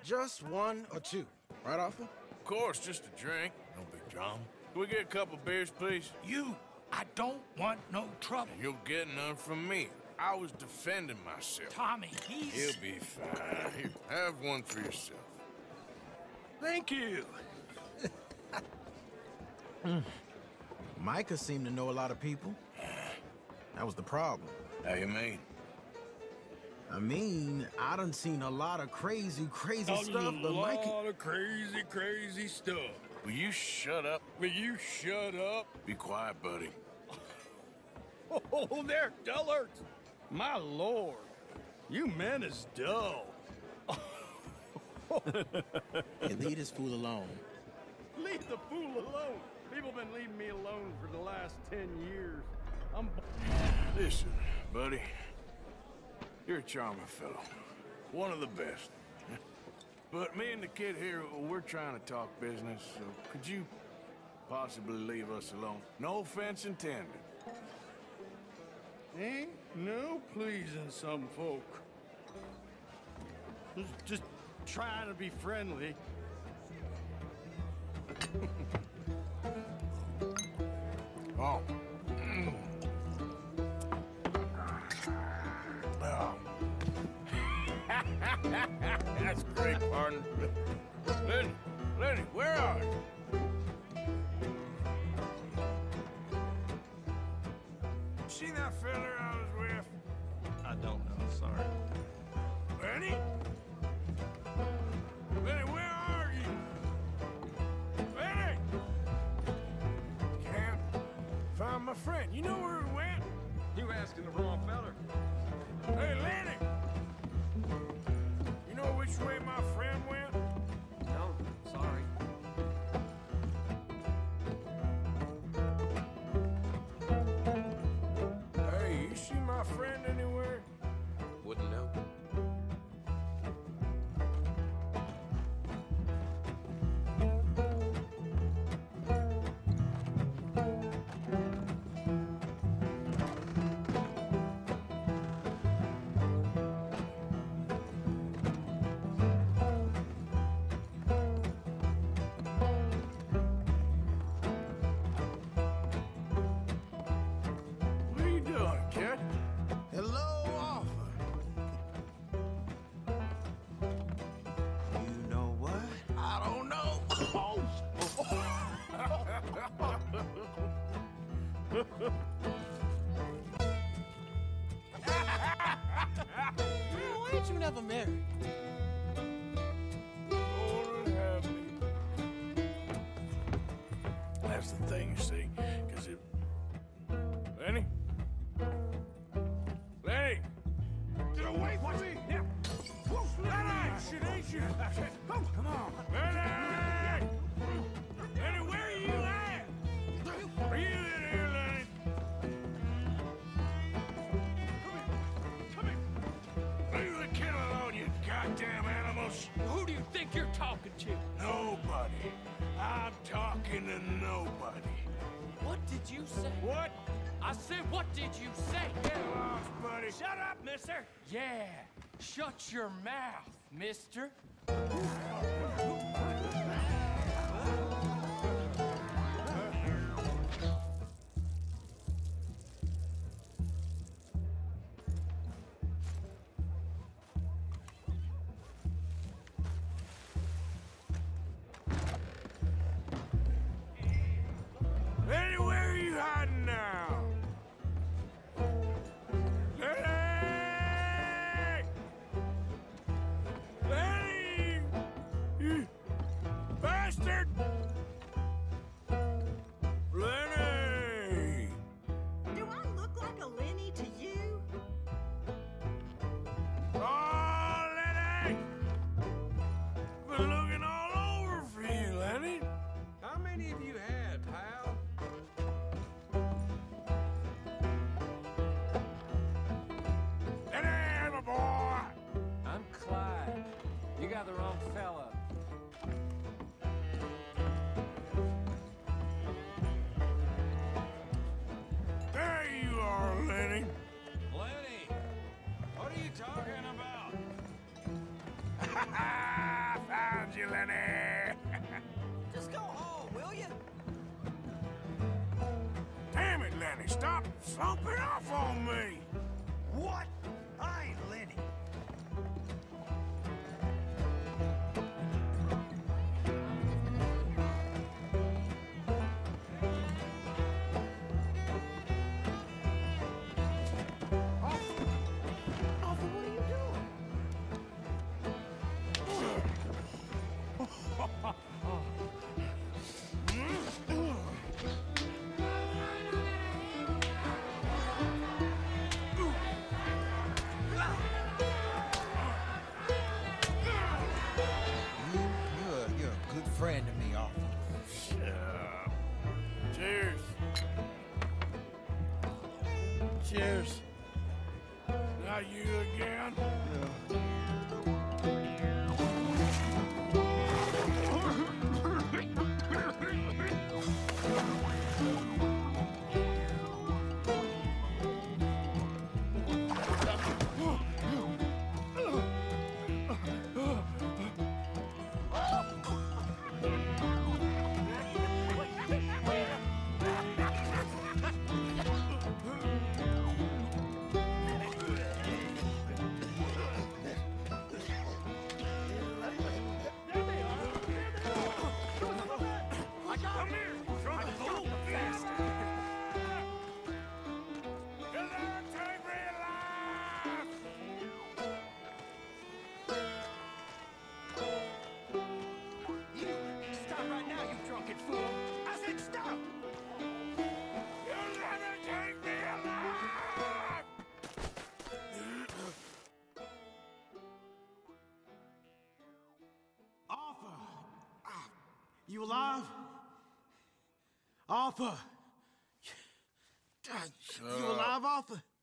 Just one or two, right, Arthur? Of course, just a drink. No big drama. Can we get a couple beers, please? I don't want no trouble. You'll get none from me. I was defending myself. Tommy, he's... He'll be fine. Here, have one for yourself. Thank you. Micah seemed to know a lot of people. That was the problem. How you mean? I mean, I done seen a lot of crazy stuff, but Micah... A lot of crazy stuff. Will you shut up? Will you shut up? Be quiet, buddy. Oh, they're dullards. My lord, you men is dull. Hey, leave this fool alone. Leave the fool alone. People been leaving me alone for the last 10 years. Listen, buddy. You're a charming fellow. One of the best. But me and the kid here, we're trying to talk business, so could you possibly leave us alone? No offense intended. Ain't no pleasing some folk. Just trying to be friendly. Oh. Oh. That's great, partner. Lenny, where are you? See that fella I was with? I don't know, sorry. Lenny? Lenny, where are you? Lenny! Can't find my friend. You know where he went? You asking the wrong feller. Hey, Lenny! You know which way my friend went? No, sorry. Hey, you see my friend anywhere? Wouldn't know. What are you doing, kid? Hello, Arthur. You know what? I don't know. Man, why ain't you never married? Lord have me. That's the thing, you see, because it... Lenny? Lenny! Get away from me! Yeah. Lenny! Shit, ain't you? Come on. Lenny! Lenny, where are you at? Are you in here, Lenny? Come here. Leave the kid alone, you goddamn animals. Who do you think you're talking to? Nobody. I'm talking to nobody. What did you say? What? I said, what did you say? Get lost, buddy. Shut up, mister. Yeah, shut your mouth, mister. Lenny, where are you hiding now? Lenny! Lenny! You bastard! Lenny! Do I look like a Lenny to you? Oh, Lenny! Been looking all over for you, Lenny. How many of you had, pal? Lenny, my boy! I'm Clyde. You got the wrong fella. There you are, Lenny. Lenny, what are you talking about? I found you, Lenny! Just go home, will you? Damn it, Lenny, stop slumping off on me! What? I ain't Lenny. You're a good friend to me, Arthur. Shut up. Cheers. Cheers. Not you again? Stop right now, you drunken fool! I said stop! You'll never take me alive! Arthur! You alive? Arthur! You alive, Arthur?